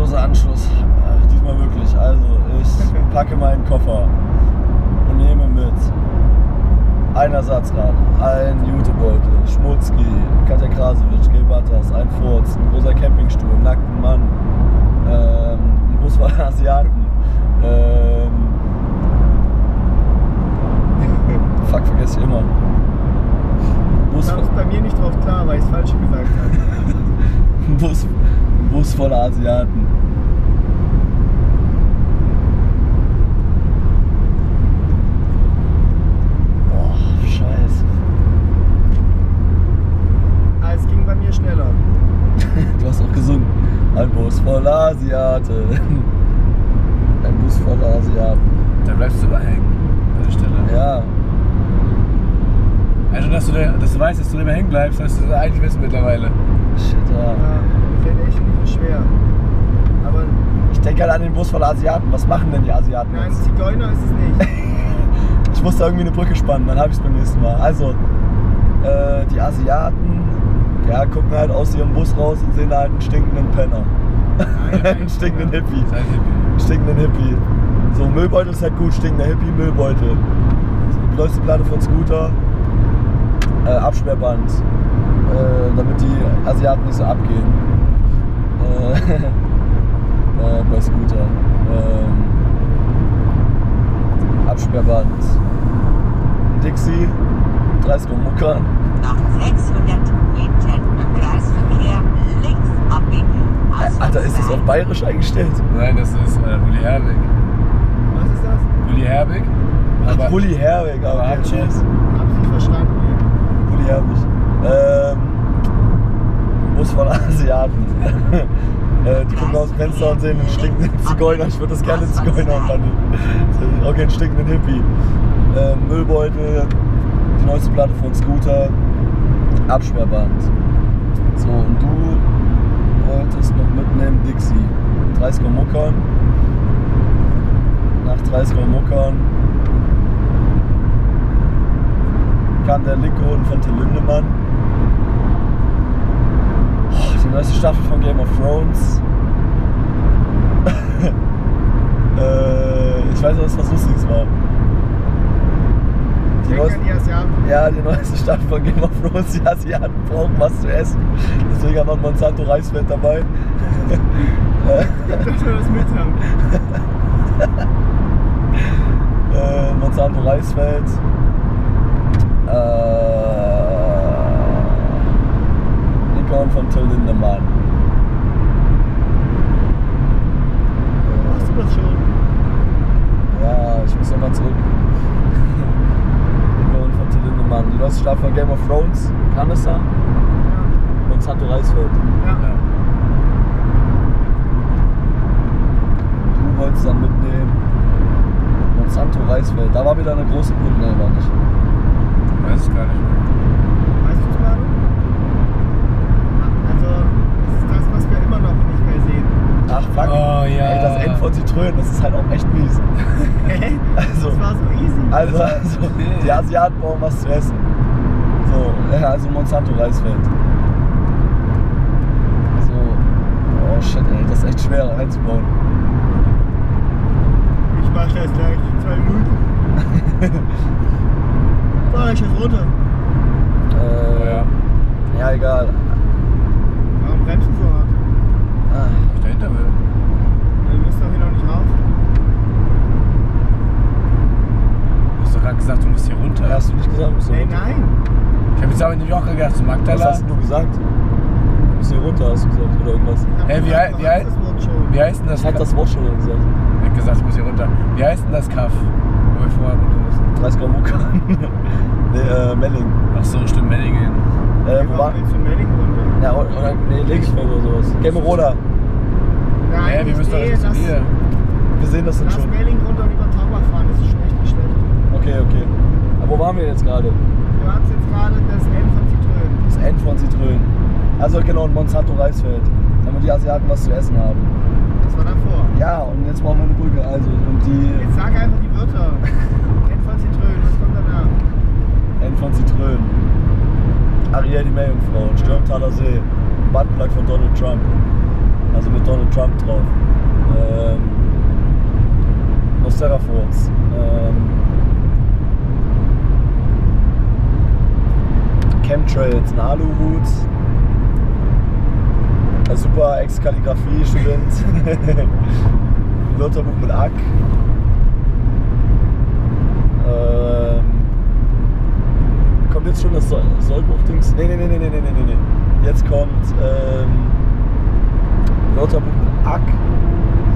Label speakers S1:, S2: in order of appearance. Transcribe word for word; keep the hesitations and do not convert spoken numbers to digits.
S1: Großer Anschluss. Ach, diesmal wirklich. Also, ich packe meinen Koffer und nehme mit ein Ersatzrad, ein Jutebeutel, Schmutzki, Katja Krasowitsch, Gay Butters, ein Furz, ein großer Campingstuhl, einen nackten Mann, ähm, ein Bus voller Asiaten, ähm, fuck, vergesse ich immer. Bus
S2: Du kamst bei mir nicht drauf klar, weil ich es falsch gesagt habe.
S1: ein Bus, ein Bus voller Asiaten. Boah, scheiße.
S2: Ah, es ging bei mir schneller.
S1: Du hast auch gesungen. Ein Bus voller Asiaten. Ein Bus voller Asiaten.
S3: Da bleibst du immer hängen an der Stelle.
S1: Ja.
S3: Also, dass du, da, dass du weißt, dass du immer hängen bleibst, sollst du eigentlich wissen mittlerweile.
S1: Shit, ja.
S2: Ja, finde ich nicht so schwer. Aber
S1: Ich denke halt an den Bus voller Asiaten. Was machen denn die Asiaten
S2: nein,
S1: jetzt?
S2: Zigeuner ist es nicht.
S1: Ich musste irgendwie eine Brücke spannen, dann habe ich es beim nächsten Mal. Also, äh, die Asiaten, ja, gucken halt aus ihrem Bus raus und sehen halt einen stinkenden Penner.
S2: Nein, nein,
S1: einen stinkenden
S2: ja.
S1: Hippie.
S3: Sei Hippie.
S1: Stinkenden Hippie. So, Müllbeutel ist halt gut, stinkender Hippie, Müllbeutel. Die neueste Platte von Scooter. Äh, Absperrband. Äh, damit die Asiaten nicht so abgehen. Äh, äh, bei Scooter. Ähm, Absperrband. Dixie. dreißig Muckern.
S4: Nach sechshundert Metern im Kreisverkehr links abbiegen.
S1: Alter, ist das auf Bayerisch eingestellt?
S3: Nein, das ist äh, Uli Herwig.
S2: Was ist das?
S3: Uli Herwig.
S1: Ach,
S3: Aber
S1: Bulli Herwig, aber
S3: aber
S1: okay,
S3: Hatschi.
S1: nice.
S2: Hab's nicht verstanden.
S1: Bulli Herwig. Ähm, Bus von Asiaten. äh, die gucken aus dem Fenster und sehen einen stinkenden Zigeuner. Ich würde das gerne einen Zigeuner umwandeln. Okay, einen stinkenden Hippie. Ähm, Müllbeutel, die neueste Platte von Scooter, Absperrband. So, und du wolltest noch mitnehmen Dixie. dreißig Muckern. Nach dreißig Muckern kam der linke Hoden von Till Lindemann. Oh, die neueste Staffel von Game of Thrones. äh, ich weiß nicht, was was Lustiges war. Die
S2: Denk
S1: neueste,
S2: an die Asiaten.
S1: ja, die neueste Staffel von Game of Thrones. Die Asiaten brauchen was zu essen. Deswegen hat man Monsanto Reisfeld dabei.
S2: Dass wir das mit haben.
S1: äh, Monsanto Reisfeld. Äh, Nikon von Till Lindemann.
S2: Hast du das schon?
S1: Ja, ich muss nochmal zurück. Nikon von Till Lindemann. Die neueste Staffel von Game of Thrones. Canessa.
S2: Ja.
S1: Monsanto Reisfeld.
S2: Ja.
S3: Ja.
S1: Du wolltest dann mitnehmen Monsanto Reisfeld. Da war wieder eine große Brücke. Nee, war nicht.
S3: Weiß es gar nicht mehr.
S2: Weißt du es gerade? Also, das ist das, was wir immer noch nicht mehr sehen.
S1: Ach fuck.
S3: Oh, ja.
S1: Ey, das End von Zitrönen, das ist halt auch echt mies.
S2: Hä?
S1: Also,
S2: Das war so easy.
S1: also,
S3: Das war
S1: also
S3: so wild.
S1: die Asiaten brauchen was zu essen. So, ja, also Monsanto Reisfeld. So, oh shit, ey, das ist echt schwer einzubauen.
S2: Ich mach das gleich in zwei Minuten. Boah, ich jetzt runter.
S1: Äh,
S3: Oh ja.
S1: ja, egal.
S2: Warum bremst du so hart?
S1: Ah,
S3: Ich dahinter will.
S2: Wir müssen doch hier noch nicht raus.
S3: Du hast doch gerade gesagt, du musst hier runter.
S1: hast du nicht gesagt, du musst hier
S2: Ey,
S1: runter?
S2: nein.
S3: Ich habe jetzt aber in New York gedacht, zu
S1: Was
S3: Magdala.
S1: hast du gesagt? Du musst hier runter, hast du gesagt, oder irgendwas.
S2: Ich hab
S3: Hey, wie
S2: gesagt,
S3: hei- wie
S2: du hast
S3: hei-
S2: das Wort schon.
S3: Wie heißt denn das?
S1: Ich hab das Wort schon gesagt.
S3: Ich hab gesagt, ich muss hier runter. Wie heißt denn das Kaff, wo wir vorher runter mussten?
S1: dreißig Gramm Mucke. Nee, äh, Melling.
S3: Ach so, stimmt, Mellingen.
S1: Äh, wo
S2: Warum
S1: war?
S2: willst du Melling runter?
S1: Ja, oder, oder nee, Legensfeld oder sowas. Gemmeroda.
S2: Nein,
S3: Hä, wir müssen doch
S2: nee,
S3: nicht zu
S2: lass-
S3: dir.
S1: Wir sehen das dann
S2: Lass
S1: schon.
S2: Melling runter und über Taubach fahren, das ist schon echt nicht schlecht.
S1: Okay, okay. Aber wo waren wir jetzt gerade?
S2: Du hast jetzt gerade das N von Zitrönen.
S1: Das End von Zitrönen. Also genau, in Monsanto Reisfeld. Damit die Asiaten was zu essen haben.
S2: Das war davor.
S1: Ja, und jetzt brauchen wir eine Brücke. Also, und die
S2: Jetzt sag einfach die Wörter. N von Zitrönen, was kommt danach?
S1: End von Zitrönen. Ariel die Meerjungfrau, Stürmtaler See. Buttplug von Donald Trump. Äh, also mit Donald Trump drauf. Ähm, Nosteraphos. Ähm, Chemtrails, ein Aluhut. Ein super Ex-Kalligrafie-Student. Wörterbuch mit Ack. Ähm, kommt jetzt schon das Soll Sollbuch-Dings? Nee, nee, nee, nee, nee, nee, nee, nee. Jetzt kommt ähm, Wörterbuch mit Ack.